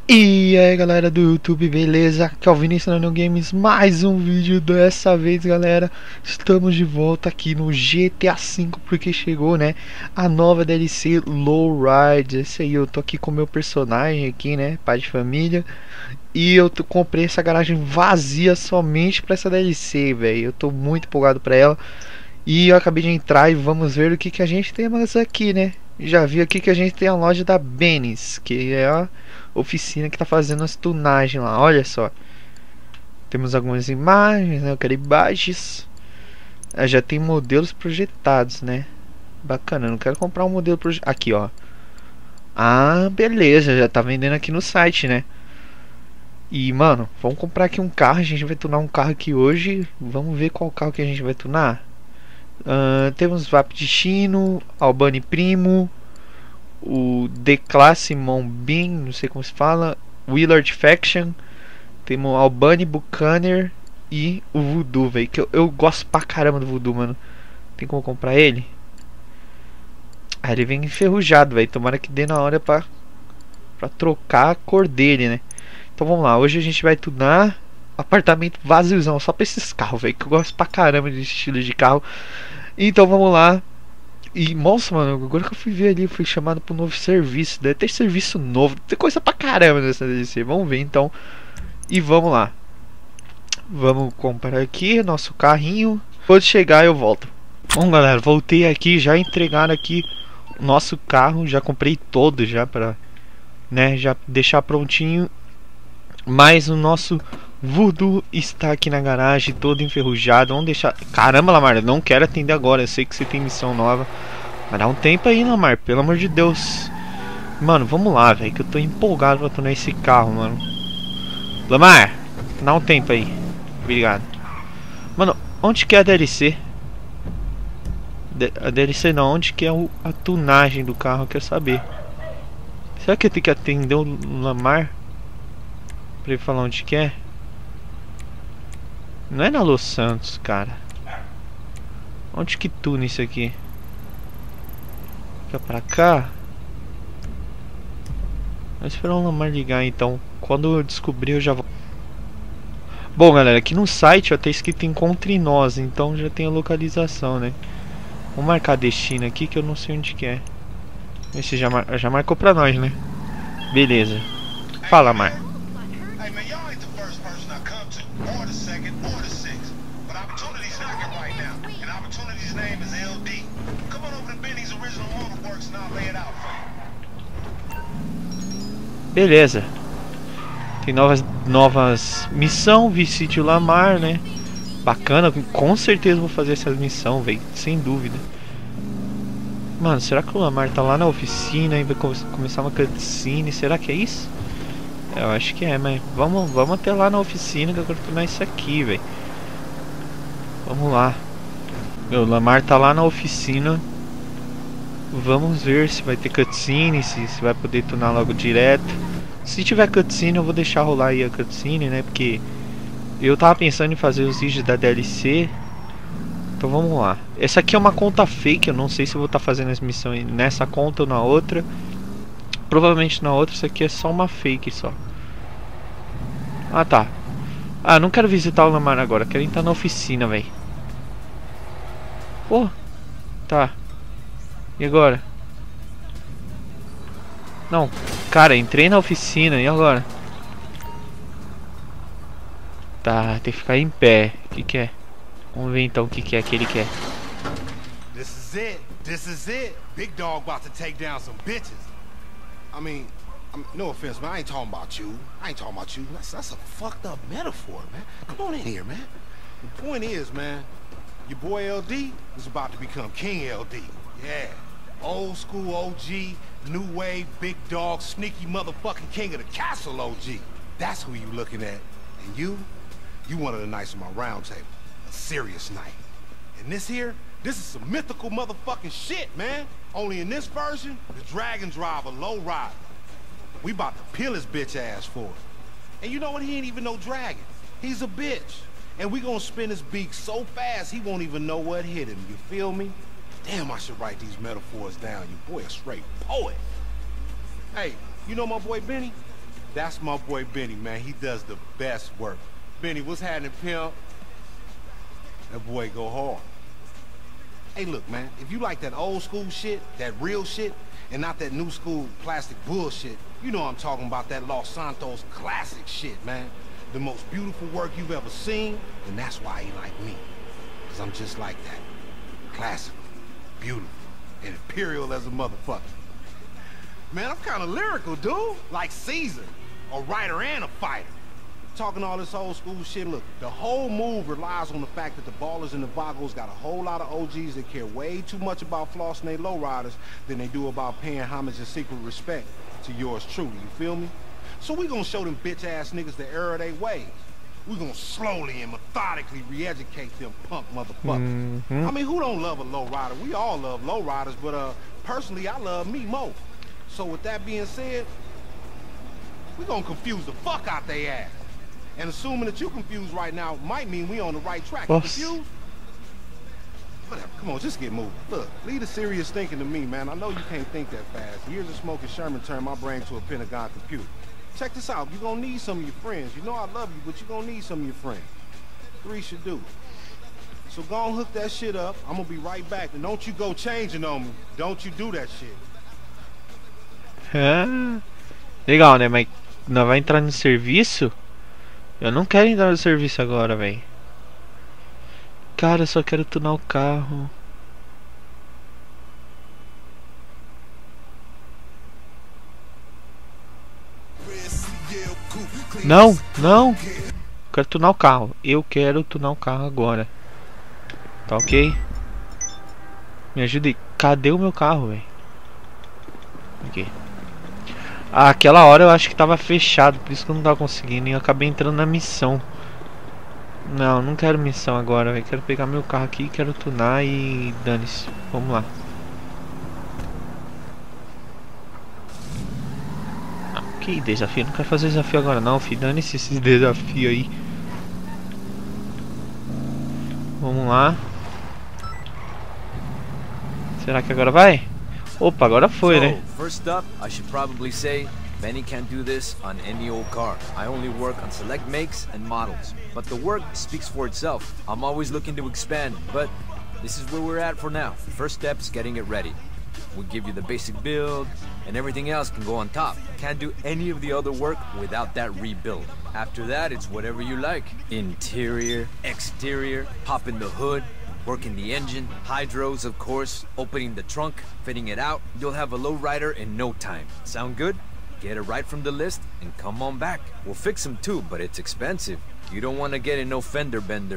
E aí galera do YouTube, beleza? Aqui é o Vinícius no Games, mais um vídeo. Dessa vez galera, estamos de volta aqui no GTA V, porque chegou, né, a nova DLC Lowride. Esse aí, eu tô aqui com o meu personagem aqui, né, pai de família. E eu comprei essa garagem vazia somente pra essa DLC, velho. Eu tô muito empolgado pra ela. E eu acabei de entrar e vamos ver o que a gente tem mais aqui, né? Já vi aqui que a gente tem a loja da Benny's, que é a oficina que tá fazendo as tunagens lá. Olha só. Temos algumas imagens, né? Eu quero imagens. Já tem modelos projetados, né? Bacana, eu não quero comprar um modelo projetado. Aqui, ó. Ah, beleza, já tá vendendo aqui no site, né? E, mano, vamos comprar aqui um carro. A gente vai tunar um carro aqui hoje. Vamos ver qual carro que a gente vai tunar. Temos VAP Destino, Albani Primo, o D-Classe Monbin, não sei como se fala, Willard Faction, temos Albani Buchanan e o Voodoo, velho, que eu gosto pra caramba do Voodoo, mano. Tem como comprar ele? Ah, ele vem enferrujado, velho, tomara que dê na hora pra trocar a cor dele, né? Então vamos lá, hoje a gente vai tunar apartamento vaziozão, só pra esses carros, velho, que eu gosto pra caramba desse estilo de carro. Então vamos lá. E, nossa, mano, agora que eu fui ver ali, eu fui chamado para um novo serviço. Deve ter serviço novo, tem coisa pra caramba nessa DLC. Vamos ver então. E vamos lá. Vamos comprar aqui nosso carrinho. Quando chegar eu volto. Bom galera, voltei aqui, já entregaram aqui o nosso carro. Já comprei todo já pra, né, já deixar prontinho. Mas o nosso Voodoo está aqui na garagem, todo enferrujado. Vamos deixar... Caramba, Lamar, eu não quero atender agora. Eu sei que você tem missão nova. Mas dá um tempo aí, Lamar, pelo amor de Deus. Mano, vamos lá, velho, que eu tô empolgado pra tornar esse carro, mano. Lamar, dá um tempo aí. Obrigado. Mano, onde que é a DLC? A DLC não, onde que é a tunagem do carro? Eu quero saber. Será que eu tenho que atender o Lamar pra ele falar onde que é? Não é na Los Santos, cara. Onde que tuna isso aqui? Fica pra cá? Vou esperar o Lamar ligar então. Quando eu descobrir eu já vou. Bom galera, aqui no site ó, tá escrito encontre nós. Então já tem a localização, né? Vou marcar destino aqui que eu não sei onde que é. Esse já marcou pra nós, né? Beleza. Fala, Mar. Beleza. Tem novas missão, visite o Lamar, né? Bacana, com certeza vou fazer essa missão, velho, sem dúvida. Mano, será que o Lamar tá lá na oficina e vai começar uma cutscene? Será que é isso? Eu acho que é, mas vamos até lá na oficina que eu quero tornar isso aqui, velho. Vamos lá. Meu, o Lamar tá lá na oficina. Vamos ver se vai ter cutscene, se vai poder tunar logo direto. Se tiver cutscene eu vou deixar rolar aí a cutscene, né? Porque eu tava pensando em fazer os vídeos da DLC. Então vamos lá. Essa aqui é uma conta fake, eu não sei se eu vou estar fazendo as missões nessa conta ou na outra. Provavelmente na outra, isso aqui é só uma fake só. Ah tá. Ah, não quero visitar o Lamar agora, quero entrar na oficina, velho. Pô, tá. E agora? Não, cara, entrei na oficina, e agora? Tá, tem que ficar em pé. O que é? Vamos ver então o que é que ele quer. This is it. Big dog about to take down some bitches. I mean, no offense, man. I ain't talking about you. That's a fucked up metaphor, man. Come on in here, man. The point is, man, your boy LD is about to become King LD. Yeah. Old school OG, new wave, big dog, sneaky motherfucking king of the castle OG. That's who you looking at. And you one of the knights of my round table. A serious knight. And this is some mythical motherfucking shit, man. Only in this version, the dragon driver, low rider. We about to peel his bitch ass for it. And you know what? He ain't even no dragon. He's a bitch. And we gonna spin his beak so fast he won't even know what hit him. You feel me? Damn, I should write these metaphors down. Your boy a straight poet. Hey, you know my boy Benny? That's my boy Benny, man. He does the best work. Benny, what's happening, pimp? That boy go hard. Hey, look, man, if you like that old school shit, that real shit, and not that new school plastic bullshit, you know I'm talking about that Los Santos classic shit, man. The most beautiful work you've ever seen, and that's why he like me. Because I'm just like that. Classical, beautiful, and imperial as a motherfucker. Man, I'm kind of lyrical, dude. Like Caesar, a writer and a fighter. Talking all this old school shit, look, the whole move relies on the fact that the Ballers and the Vagos got a whole lot of OGs that care way too much about flossing they lowriders than they do about paying homage and secret respect to yours truly, you feel me? So we gonna show them bitch-ass niggas the error of their ways. We gonna slowly and methodically re-educate them punk motherfuckers. I mean, who don't love a lowrider? We all love lowriders, but personally, I love me more. So with that being said, we gonna confuse the fuck out they ass. And assuming that you confused right now might mean we on the right track. You confused? Whatever, come on, just get moving. Look, leave the serious thinking to me, man. I know you can't think that fast. Years of smoking Sherman turned my brain to a Pentagon computer. Check this out, you're gonna need some of your friends. You know I love you, but you're gonna need some of your friends. 3 should do. So go on, hook that shit up. I'm gonna be right back. And don't you go changing on me. Don't you do that shit. Legal, né? Mas não vai entrar no serviço? Eu não quero entrar no serviço agora, velho. Cara, eu só quero tunar o carro. Não, não. Quero tunar o carro. Eu quero tunar o carro agora. Tá ok? Me ajuda aí. Cadê o meu carro, velho? Aqui. Ah, aquela hora eu acho que tava fechado, por isso que eu não tava conseguindo. E eu acabei entrando na missão. Não, não quero missão agora, velho. Quero pegar meu carro aqui, quero tunar e dane-se. Vamos lá. Não, que desafio? Não quero fazer desafio agora não, filho. Dane-se esses desafios aí. Vamos lá. Será que agora vai? Opa, agora foi, né? First up, I should probably say Benny can't do this on any old car. I only work on select makes and models. But the work speaks for itself. I'm always looking to expand, but this is where we're at for now. The first step is getting it ready. We'll give you the basic build, and everything else can go on top. Can't do any of the other work without that rebuild. After that, it's whatever you like. Interior, exterior, popping the hood, working the engine, hydros of course, opening the trunk, fitting it out. You'll have a lowrider in no time. Sound good? Get it right from the list and come on back. We'll fix them too, but it's expensive. You don't want to get in no fender bender.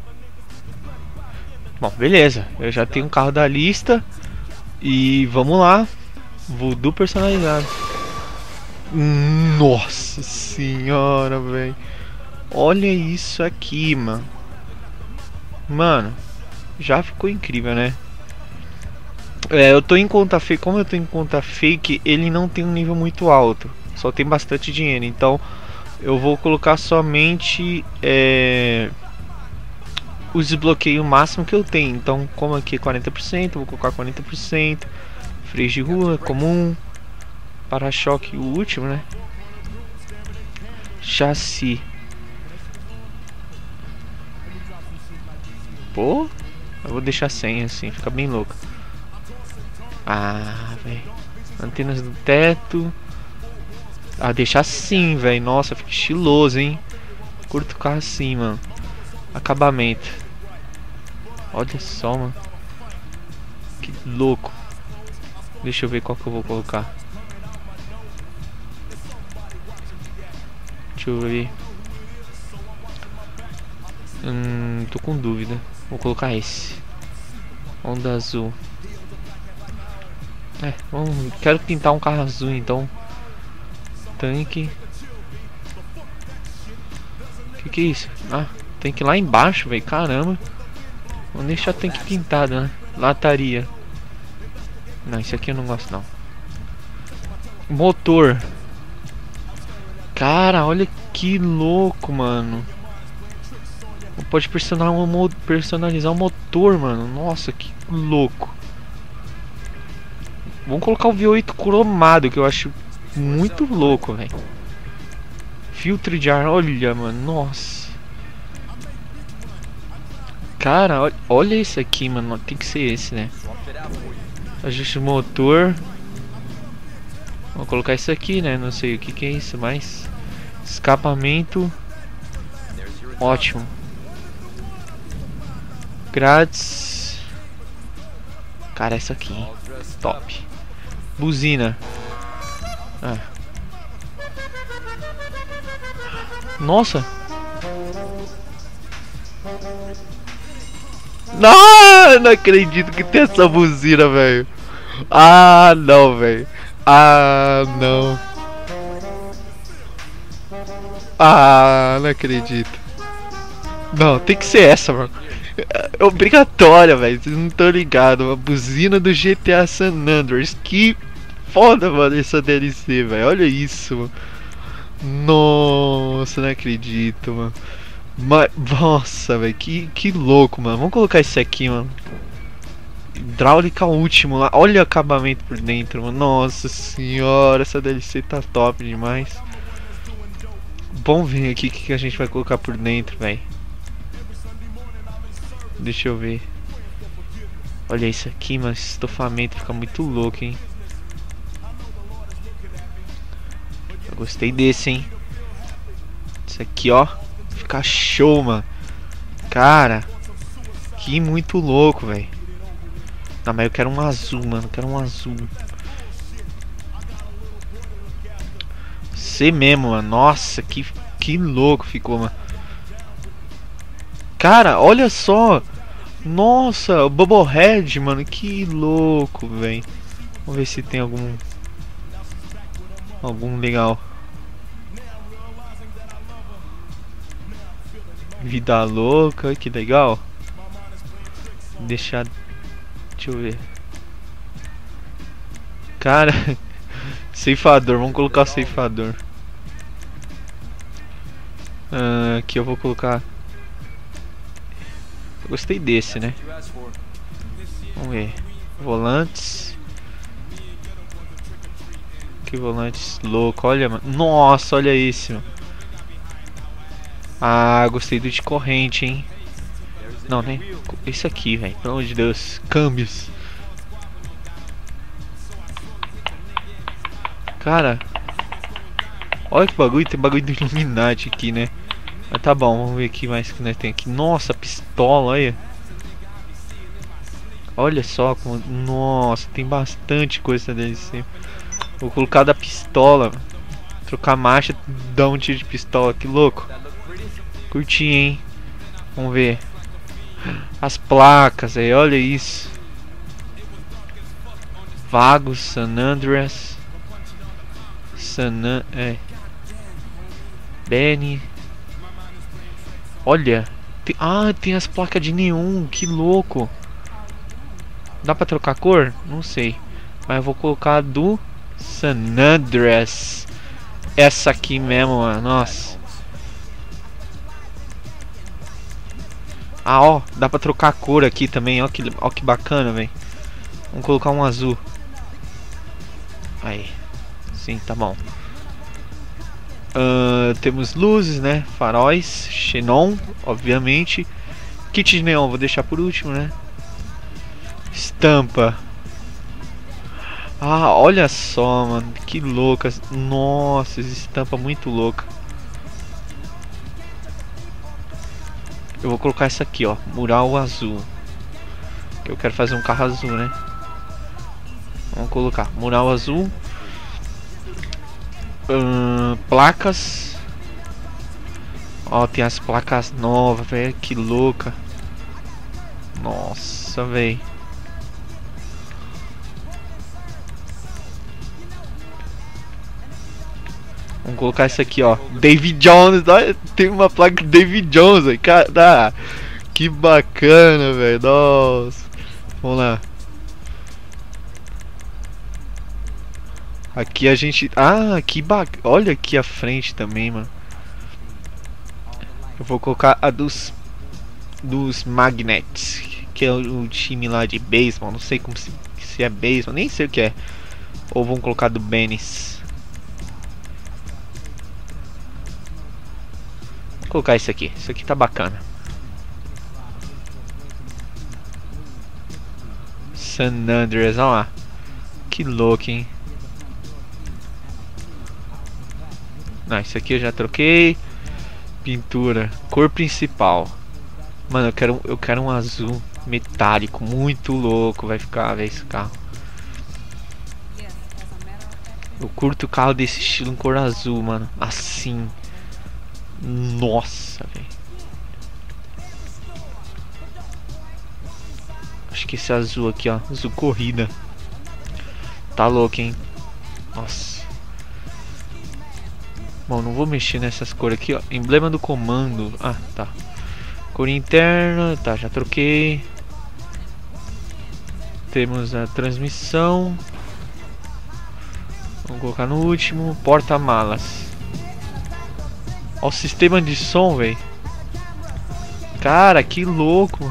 Bom, beleza. Eu já tenho um carro da lista. E vamos lá. Voodoo personalizado. Nossa senhora, velho. Olha isso aqui, mano. Mano, já ficou incrível, né? Eu tô em conta fake. Como eu tô em conta fake, ele não tem um nível muito alto. Só tem bastante dinheiro. Então eu vou colocar somente o desbloqueio máximo que eu tenho. Então, como aqui é 40%, eu vou colocar 40%. Freio de rua, comum. Para-choque, o último, né? Chassi. Pô, eu vou deixar 100 assim, fica bem louco. Ah, velho. Antenas do teto. Ah, deixar assim, velho. Nossa, fica estiloso, hein? Curto o carro assim, mano. Acabamento. Olha só, mano. Que louco. Deixa eu ver qual que eu vou colocar. Deixa eu ver. Tô com dúvida. Vou colocar esse. Onda azul. Quero pintar um carro azul, então. Tanque. Que é isso? Ah, tanque lá embaixo, velho. Caramba. Vamos deixar o tanque pintado, né? Lataria. Não, isso aqui eu não gosto, não. Motor. Cara, olha que louco, mano. Pode personalizar o motor, mano. Nossa, que louco. Vamos colocar o V8 cromado, que eu acho muito louco, velho. Filtro de ar, olha, mano, nossa. Cara, olha esse aqui, mano, tem que ser esse, né? Ajuste o motor. Vou colocar isso aqui, né? Não sei o que que é isso, mas... Escapamento. Ótimo. Grades. Cara, essa aqui, hein? Top. Buzina. Ah. Nossa. Não acredito que tem essa buzina, velho. Ah, não, velho. Ah, não. Ah, não acredito. Não, tem que ser essa, mano. É obrigatória, velho. Vocês não estão ligados. A buzina do GTA San Andreas. Que foda, mano, essa DLC, velho. Olha isso, mano. Nossa, não acredito, mano. Nossa, velho. Que louco, mano. Vamos colocar esse aqui, mano. Hidráulica último lá. Olha o acabamento por dentro, mano. Nossa senhora, essa DLC tá top demais. Vamos ver aqui o que a gente vai colocar por dentro, velho. Deixa eu ver. Olha isso aqui, mano. Esse estofamento fica muito louco, hein. Eu gostei desse, hein. Isso aqui, ó. Fica show, mano. Cara, que muito louco, velho. Não, mas eu quero um azul, mano. Eu quero um azul. Você mesmo, mano. Nossa, que louco ficou, mano. Cara, olha só. Nossa, o Bubblehead, mano. Que louco, velho. Vamos ver se tem algum legal. Vida louca, que legal. Deixa eu ver. Cara, ceifador, vamos colocar o ceifador. Aqui eu vou colocar. Eu gostei desse, né? Vamos ver. Volantes. Que volantes louco, olha, mano. Nossa, olha esse, mano. Ah, gostei do de corrente, hein. Não, né? Esse aqui, velho. Pelo amor de Deus. Câmbios. Cara. Olha que bagulho. Tem bagulho do Illuminati aqui, né? Mas tá bom. Vamos ver aqui mais que nós tem aqui. Nossa, pistola, olha. Olha só como... Nossa, tem bastante coisa DLC. Vou colocar da pistola. Trocar marcha, dar um tiro de pistola. Que louco. Curti, hein? Vamos ver. As placas aí, olha isso. Vagos, San Andreas. Benny. Olha. Tem as placas de neon, que louco. Dá pra trocar cor? Não sei. Mas eu vou colocar do San Andreas. Essa aqui mesmo, mano. Nossa. Ó, dá pra trocar a cor aqui também, ó que bacana, velho. Vamos colocar um azul. Aí. Sim, tá bom. Temos luzes, né? Faróis, xenon, obviamente. Kit de neon, vou deixar por último, né? Estampa. Olha só, mano. Que louca. Nossa, essa estampa muito louca. Eu vou colocar essa aqui, ó, mural azul. Que eu quero fazer um carro azul, né? Vamos colocar mural azul. Placas. Ó, tem as placas novas, velho. Que louca. Nossa, velho. Vamos colocar isso aqui, ó. David Jones. Tem uma placa de David Jones aí. Cara, que bacana, velho. Nossa. Vamos lá. Aqui a gente... que bacana. Olha aqui a frente também, mano. Eu vou colocar a dos Magnets, que é o time lá de beisebol. Não sei como se é beisebol. Nem sei o que é. Ou vamos colocar do Bennis. colocar esse aqui. Isso aqui tá bacana. San Andreas, olha lá. Que louco, hein? Não, isso aqui eu já troquei. Pintura, cor principal. Mano, eu quero um azul metálico, muito louco vai ficar, velho, esse carro. Eu curto o carro desse estilo em cor azul, mano. Assim. Nossa, velho. Acho que esse azul aqui, ó, azul corrida. Tá louco, hein? Nossa. Bom, não vou mexer nessas cores aqui, ó. Emblema do comando. Ah, tá. Cor interna, tá, já troquei. Temos a transmissão. Vamos colocar no último. Porta-malas. Ó o sistema de som, velho. Cara, que louco.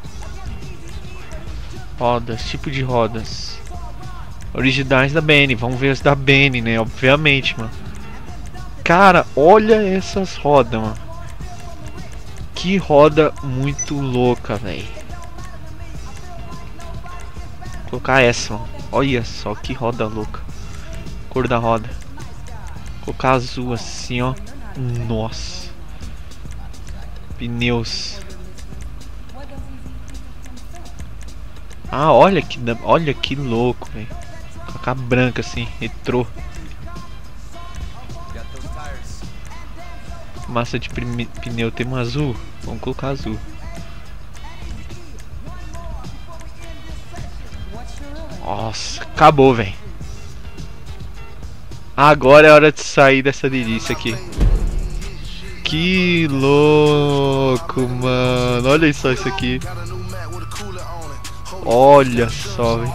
Rodas, tipo de rodas. Originais da Benny. Vamos ver as da Benny, né? Obviamente, mano. Cara, olha essas rodas, mano. Que roda muito louca, velho. Vou colocar essa, mano. Olha só que roda louca. Cor da roda. Vou colocar azul assim, ó. Nossa. Pneus. Ah, olha que louco, velho. Vou colocar branca assim, retrô. Massa de pneu tem um azul. Vamos colocar azul. Nossa, acabou, velho. Agora é hora de sair dessa delícia aqui. Que louco, mano. Olha só isso aqui. Olha só, velho.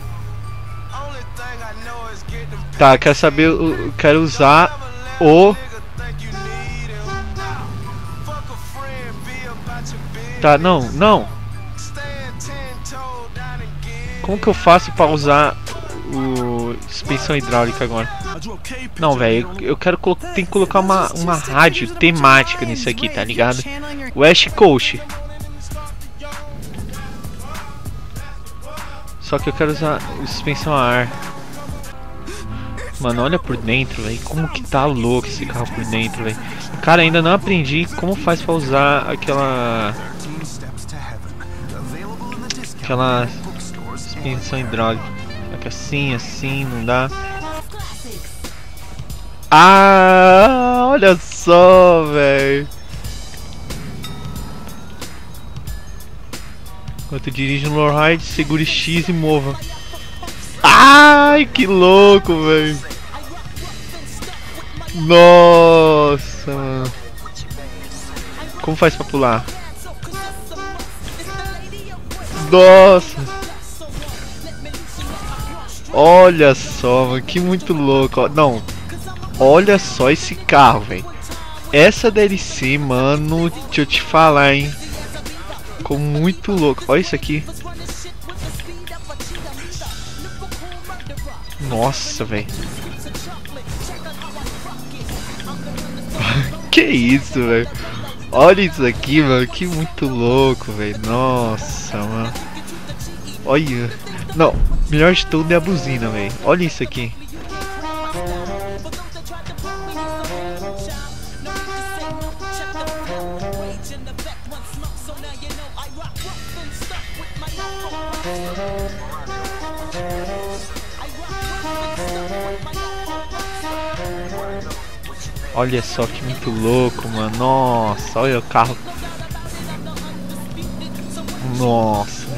Tá, quero saber. Quero usar o. Tá, não. Como que eu faço pra usar o suspensão hidráulica agora? Não, velho, eu quero tem que colocar uma rádio temática nisso aqui, tá ligado? West Coast. Só que eu quero usar suspensão a ar. Mano, olha por dentro, velho. Como que tá louco esse carro por dentro, velho. Cara, ainda não aprendi como faz pra usar aquela suspensão hidráulica. Assim, não dá. Ah, olha só, velho. Enquanto dirige no lowride, segure X e mova. Ai, que louco, velho. Nossa, mano. Como faz pra pular? Nossa. Olha só, mano, que muito louco. Não, olha só esse carro, velho. Essa DLC, mano, deixa eu te falar, hein. Ficou muito louco. Olha isso aqui. Nossa, velho. Que isso, velho. Olha isso aqui, mano. Que muito louco, velho. Nossa, mano. Olha. Não, melhor de tudo é a buzina, velho. Olha isso aqui. Olha só que muito louco, mano. Nossa, olha o carro. Nossa.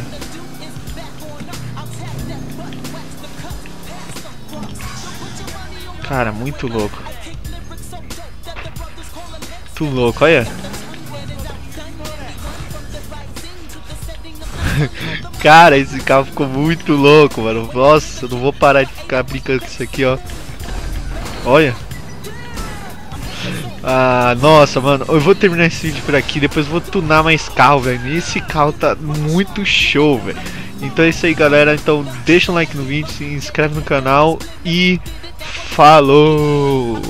Cara, muito louco. Muito louco, olha. Cara, esse carro ficou muito louco, mano. Nossa, eu não vou parar de ficar brincando com isso aqui, ó. Olha. Ah, nossa, mano. Eu vou terminar esse vídeo por aqui. Depois eu vou tunar mais carro, velho. Esse carro tá muito show, velho. Então é isso aí, galera. Então deixa um like no vídeo, se inscreve no canal e falou!